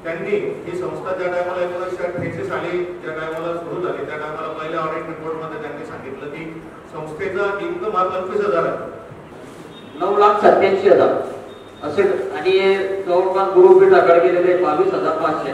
त्यांनी ही संस्था ज्या टायमाला 1988 साली ज्या टायमाला सुरू झाली त्या टायमाला पहिल्या ऑडिट रिपोर्टमध्ये त्यांनी सांगितलं की संस्थेचा इन्कम हा 25,000 आहे, 9,87,000 असे, आणि जवळपास गुरुपीठाकडे गेलेले 22,500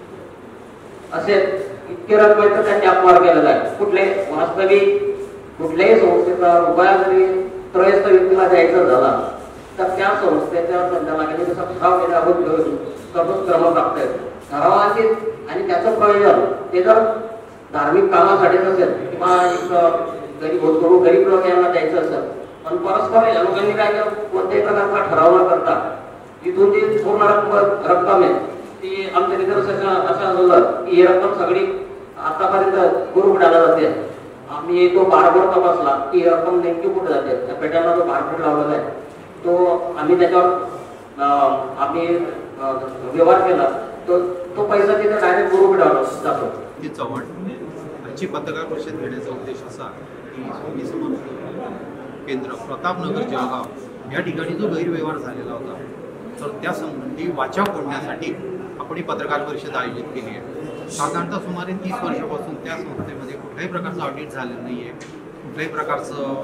असे इतके रकमेचा त्यांनी अपवाद केलेला आहे. कुठले वास्तविक कुठल्याही संस्थेचा रुपया जरी त्रयस्थ व्यक्तीला द्यायचा झाला तर त्या संस्थेच्या संचालकाने जसा ठराव केल्यावर सर्वच क्रम लागतात ठरावाचे, आणि त्याचं प्रयोजन ते जर धार्मिक कामासाठी नसेल किंवा एक गरीब लोक यांना द्यायचं असेल, पण परस्पर या लोकांनी काय केलं, कोणत्याही प्रकारचा ठराव न करता इथून जी पूर्ण रक्कम आहे ती आमच्या तिथे असं झालं की ही रक्कम सगळी आतापर्यंत गुरुपीठाला जाते. आम्ही तो बारकोड तपासला की रक्कम नेमकी कुठे जाते, त्या पेट्याला जो बारकोड लावलेला आहे तो आम्ही त्याच्यावर आम्ही व्यवहार केला, तो पैसा तिथे डायरेक्ट गुरुपीठाला जातो. ती चव्हाण आजची पत्रकार परिषद घेण्याचा उद्देश असा की स्वामी समर्थ केंद्र प्रतापनगर जळगाव या ठिकाणी जो गैरव्यवहार झालेला होता तर त्या संबंधी वाचा फोडण्यासाठी आपण ही पत्रकार परिषद आयोजित केली आहे. साधारणतः सुमारे 30 वर्षापासून त्या संस्थेमध्ये कुठल्याही प्रकारचं ऑडिट झालेलं नाही आहे, कुठल्याही प्रकारचं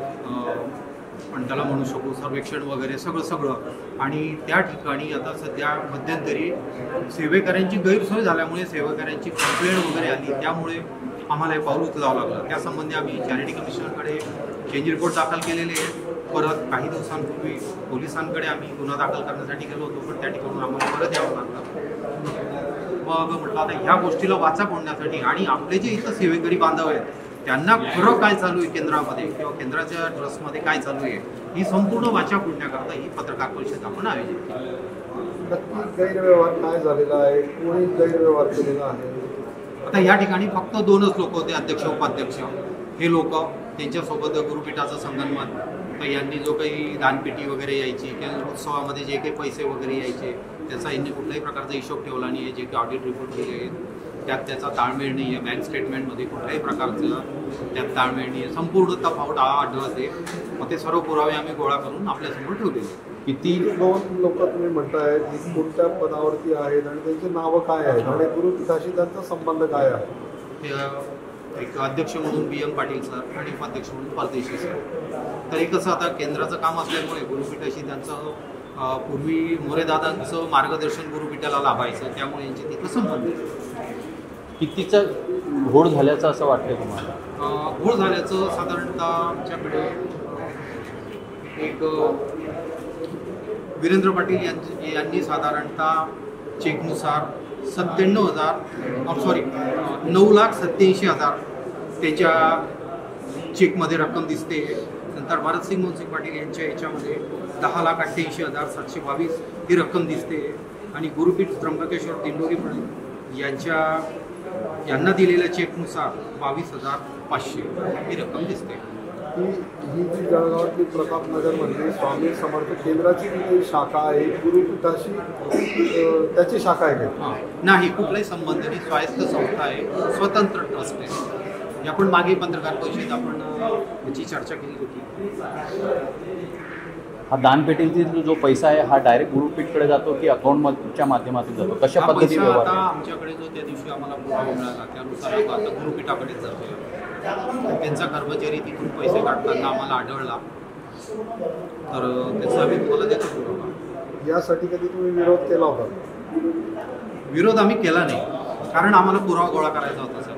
पण त्याला म्हणू शकू सर्वेक्षण वगैरे सगळं, आणि त्या ठिकाणी आता सध्या मध्यंतरी सेवेकऱ्यांची गैरसोय झाल्यामुळे सेवेकऱ्यांची कंप्लेंट वगैरे आली, त्यामुळे आम्हाला हे पाऊल उचलावं लागलं. त्यासंबंधी आम्ही चॅरिटी कमिशनरकडे चेंज रिपोर्ट दाखल केलेले आहे. परत काही दिवसांपूर्वी पोलिसांकडे आम्ही गुन्हा दाखल करण्यासाठी गेलो होतो, पण त्या ठिकाणून आम्हाला परत यावं लागलं. मग म्हटलं आता ह्या गोष्टीला वाचा फोडण्यासाठी आणि आपले जे इथं सेवेकरी बांधव आहेत त्यांना खरं काय चालू आहे केंद्रामध्ये किंवा केंद्राच्या ट्रस्टमध्ये काय चालू आहे ही संपूर्ण वाचा फोडण्याकरता ही पत्रकार परिषद आपण आयोजित केली. नक्की गैरव्यवहार काय झालेला आहे, कोणी गैरव्यवहार केलेला आहे? आता या ठिकाणी फक्त 2च लोक होते, अध्यक्ष उपाध्यक्ष. हे लोक त्यांच्यासोबत गुरुपीठाचं संगनमत, तर यांनी जो काही दानपेटी वगैरे यायची किंवा उत्सवामध्ये जे काही पैसे वगैरे यायचे त्याचा यांनी कुठल्याही प्रकारचा हिशोब ठेवला नाही आहे. जे काही ऑडिट रिपोर्ट केले आहेत त्यात त्याचा ताळमेळ नाही आहे, बँक स्टेटमेंटमध्ये कुठल्याही प्रकारचं त्यात ताळमेळ नाही आहे, संपूर्ण तफावत आढळते. मग ते सर्व पुरावे आम्ही गोळा करून आपल्यासमोर ठेवलेले. किती 2 लोक तुम्ही म्हणताय की कोणत्या पदावरती आहेत आणि त्यांची नावं काय आहेत आणि गुरुपीठाशी त्यांचा संबंध काय आहे? एक अध्यक्ष म्हणून BM पाटील सर आणि उपाध्यक्ष म्हणून परदेशी सर. तरी कसं आता केंद्राचं काम असल्यामुळे गुरुपीठाशी त्यांचं पूर्वी मोरेदादांचं मार्गदर्शन गुरुपीठाला लाभायचं, त्यामुळे यांची तिथं संबंध आहे. कितीचं घोळ झाल्याचं असं वाटतं तुम्हाला? घोळ झाल्याचं साधारणतः आमच्याकडे एक वीरेंद्र पाटील यांनी साधारणतः चेकनुसार 9,87,000 त्याच्या चेकमध्ये रक्कम दिसते. नंतर भारतसिंग मोहनसिंग पाटील यांच्या याच्यामध्ये 10,88,722 ही रक्कम दिसते. आणि गुरुपीठ त्र्यंबकेश्वर दिंडोरी यांना दिलेल्या चेकनुसार 22,500 ही रक्कम दिसते. ही जी जळगावातली प्रतापनगरमधली स्वामी समर्थ केंद्राची जी शाखा आहे गुरुपीठाशी त्याची शाखा आहे का? नाही, कुठलाही संबंध नाही. स्वायत्त संस्था आहे, स्वतंत्र ट्रस्ट आहे. आपण मागे पत्रकार परिषदेत आपण याची चर्चा केली होती. हा दानपेटीतील जो पैसा आहे हा डायरेक्ट गुरुपीठकडे जातो की अकाउंटच्या माध्यमातून जातो? कशा पद्धतीने व्यवहार? आता आमच्याकडे जो त्या दिवशी आम्हाला पुरावा मिळाला त्यानुसार आता गुरुपीठाकडेच जातो. त्यांचा कर्मचारी तिथून पैसे काढताना आम्हाला आढळला तर त्याचा आम्ही तुम्हाला देतो पुरावा. यासाठी कधी तुम्ही विरोध केला होता? विरोध आम्ही केला नाही, कारण आम्हाला पुरावा गोळा करायचा होता सर.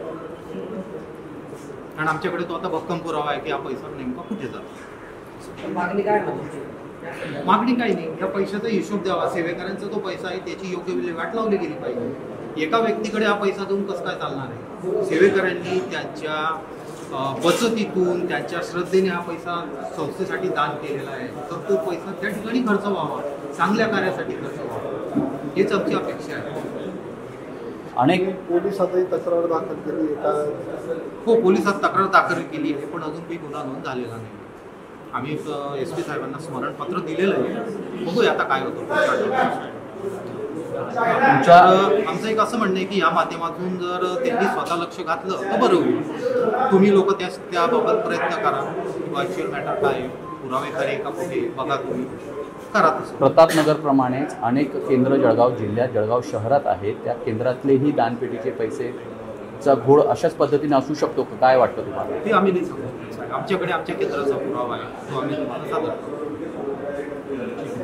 कारण आमच्याकडे तो आता भक्कम पुरावा आहे की हा पैसा नेमका कुठे जातो. मागणी काय मागणी काही नाही, या पैशाचा हिशोब द्यावा. सेवेकऱ्यांचा तो पैसा आहे त्याची योग्य विल्हेवाट लावली गेली पाहिजे. एका व्यक्तीकडे हा पैसा देऊन कसं काय चालणार आहे? सेवेकऱ्यांनी त्यांच्या बचतीतून त्यांच्या श्रद्धेने हा पैसा संस्थेसाठी दान केलेला आहे, तर तो पैसा त्या ठिकाणी खर्च व्हावा, चांगल्या कार्यासाठी खर्च व्हावा, हेच आमची अपेक्षा आहे. अनेक पोलिसातही तक्रार दाखल केली आहे? हो, पोलिसात तक्रार दाखल केली आहे, पण अजून काही गुन्हा नोंद झालेला नाही. आम्ही SP साहेबांना स्मरणपत्र दिलेलं आहे, बघूया आता काय होतं. आमचं एक असं म्हणणं आहे की या माध्यमातून जर त्यांनी स्वतः लक्ष घातलं तर बरं होईल. तुम्ही लोक त्याबाबत प्रयत्न करा. ॲक्च्युअल मॅटर काय, पुरावे खरे का कुठे बघा तुम्ही. करा तसं. प्रतापनगरप्रमाणेच अनेक केंद्र जळगाव जिल्ह्यात, जळगाव शहरात आहेत. त्या केंद्रातलेही दानपेटीचे पैसेचा घोळ अशाच पद्धतीने असू शकतो का? काय वाटतं तुम्हाला? ते आम्ही नाही सांगू. आमच्याकडे आमच्या केंद्राचा पुरावा आहे, तो आम्ही तुम्हाला सादर करतो.